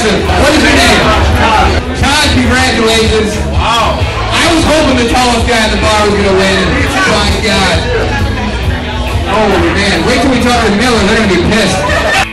impressive. What is your name? Todd, congratulations. Wow. I was hoping the tallest guy at the bar was going to win. My God. Oh, man. Wait till we talk to Miller. They're going to be pissed.